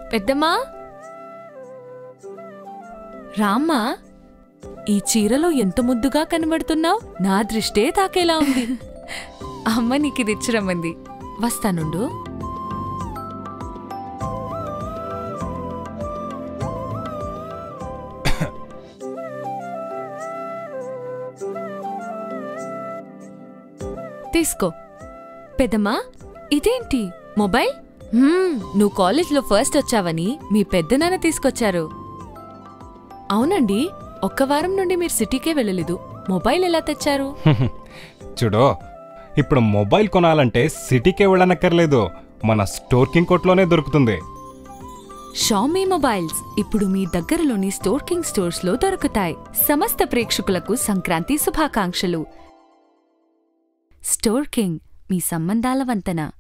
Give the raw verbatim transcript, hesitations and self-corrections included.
పెద్దమ్మా రామ్మా, ఈ చీరలో ఎంత ముద్దుగా కనబడుతున్నావు. నా దృష్టే తాకేలా ఉంది. అమ్మ నీకిది ఇచ్చిరమ్మంది. వస్తానుండు. తీసుకో. పెద్దమ్మా ఇదేంటి మొబైల్? నువ్వు కాలేజ్లో ఫస్ట్ వచ్చావని మీ పెద్దనాన్న తీసుకొచ్చారు. అవునండి, ఒక్క వారం నుండి మీరు సిటీకే వెళ్ళలేదు. మొబైల్ ఎలా తెచ్చారు? చూడు, ఇప్పుడు మొబైల్ కొనాలంటే సిటీకే వెళ్ళనక్కర్లేదు, మన స్టోర్కింగ్ కోట్లోనే దొరుకుతుంది. షామీ మొబైల్స్ ఇప్పుడు మీ దగ్గరలోని స్టోర్కింగ్ స్టోర్స్లో దొరుకుతాయి. సమస్త ప్రేక్షకులకు సంక్రాంతి శుభాకాంక్షలు. స్టోర్కింగ్, మీ సంబంధాల వంతెన.